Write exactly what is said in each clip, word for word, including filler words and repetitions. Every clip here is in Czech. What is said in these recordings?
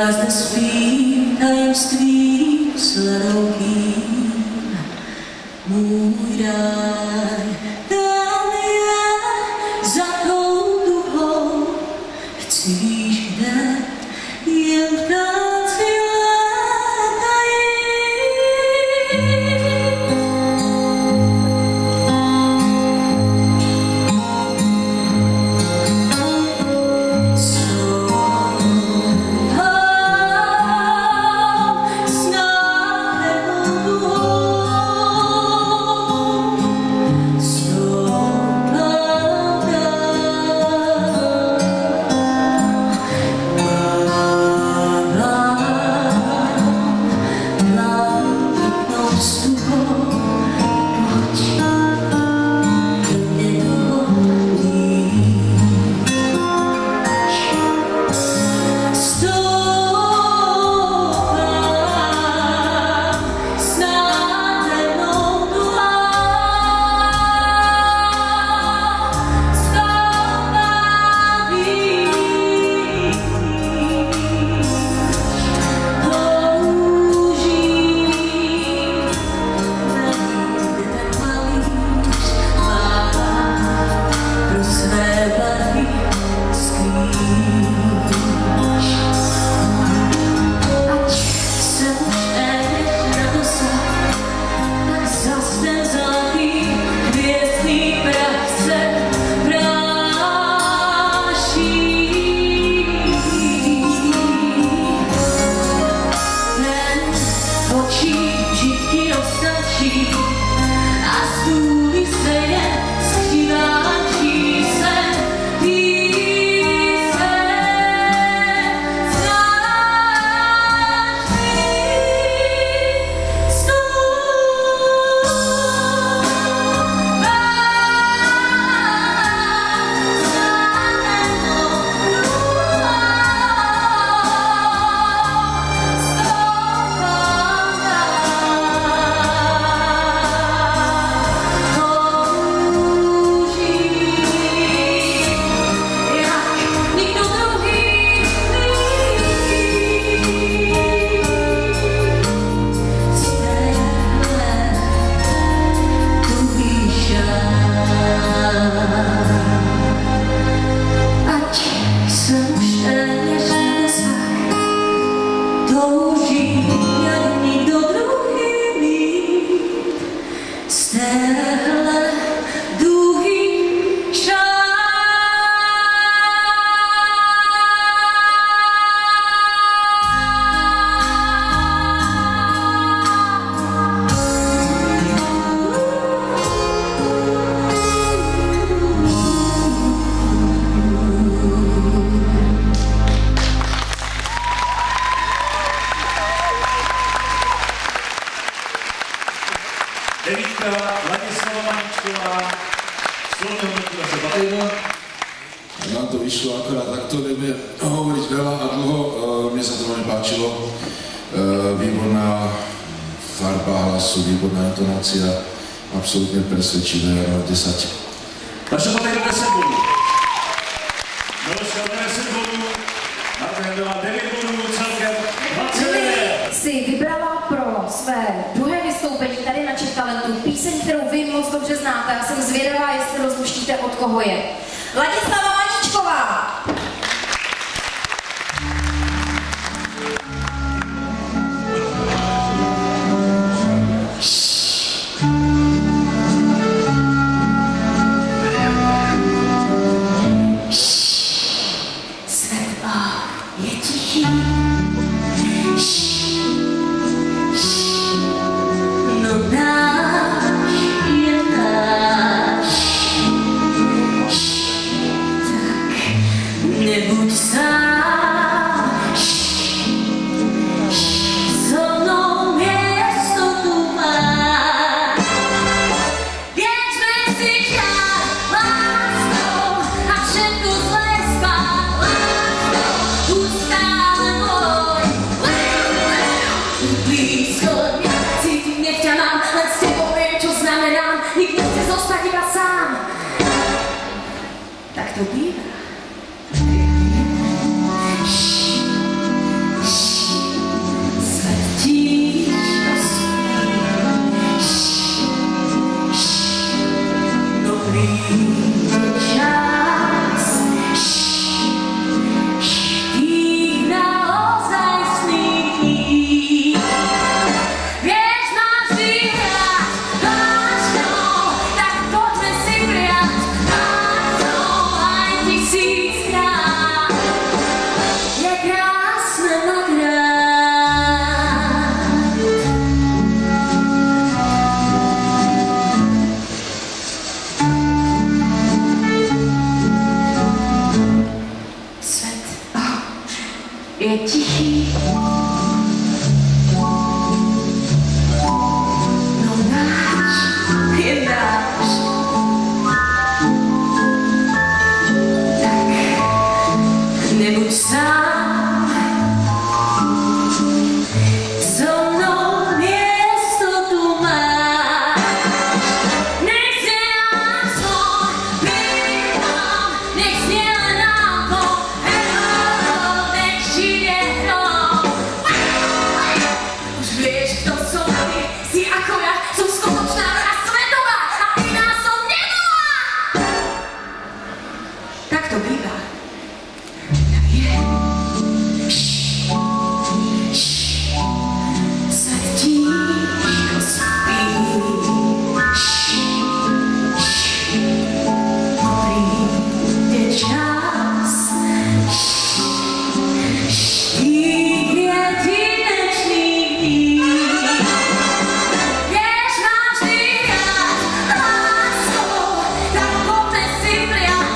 Zde spím tajemství sladokým, můj ráj, tam je za tou duhou, chci víš kde, jen ptáci létají. Devítka Ladislava Maničková, spoluhnutíka se Batejno. Nám to vyšlo akorát takto, nebudem hovoriť veľa a dlho, mne sa to veľmi páčilo. Výborná farba hlasu, výborná intonácia, absolútne presvedčivé, desať. Naše Batejno deset bodů. Miloš Kalda deset bodů, Marta Hendová devět bodů, celkem dvacet devět. Si vybrala pro své druhé vystoupení tady na Czech Talentu píseň, kterou vy moc dobře znáte. Já jsem zvědavá, jestli rozluštíte, od koho je. Ladislava Maničková! Tak to bývá. Je tichý, no náš je náš, tak nebuď sám, so mnou město tu máš, nech se nám co bývám, nech směle nám to to bývá. Tak je. Svět tížko spí. Přijde čas. Štít jedinečných dní. Jež mám vždy rád láskou, tak pojďme si brát.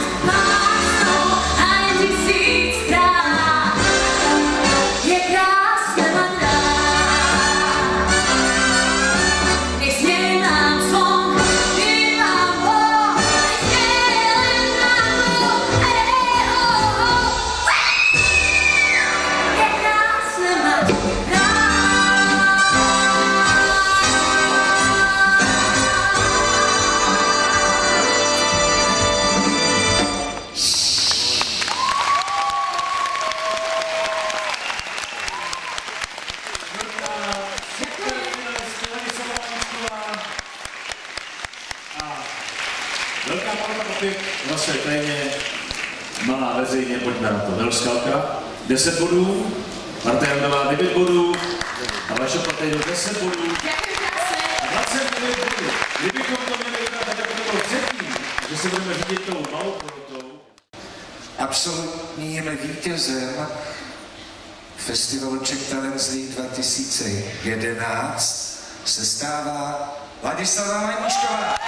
Velká porota opět zase tajně, malá veřejně, pojďme na to. Nel Skalka, deset bodů, Marta Jandová devět bodů a Vašo Patejno deset bodů a dvacet devět bodů. Kdybychom to měli udělat tak, jako to bylo předtím, že se budeme řídit tou malou porotou. Absolutním vítězem festivalu Czech Talents League dva tisíce jedenáct se stává Ladislava Maníčková.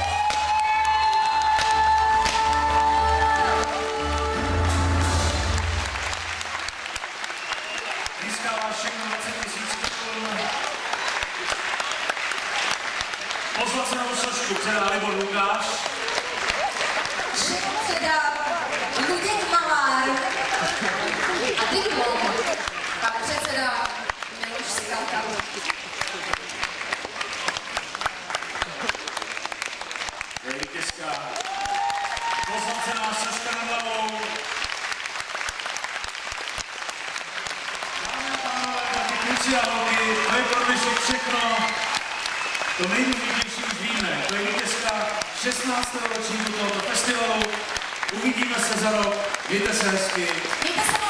Získává všechno dvacet tisíc korun. Pozlacenou sošku předá Libor Lukáš. Předá Luděk Malár a diplom pan předseda Miloš Skalka. Je vítězka. Pozlacená soška nad hlavou. Dámy a pánové, taky kluci a holky, to je pro dnešek všechno. To nejdůležitější už víme. To je vítězka šestnáctého ročníku tohoto festivalu. Uvidíme se za rok. Mějte se hezky. Mějte se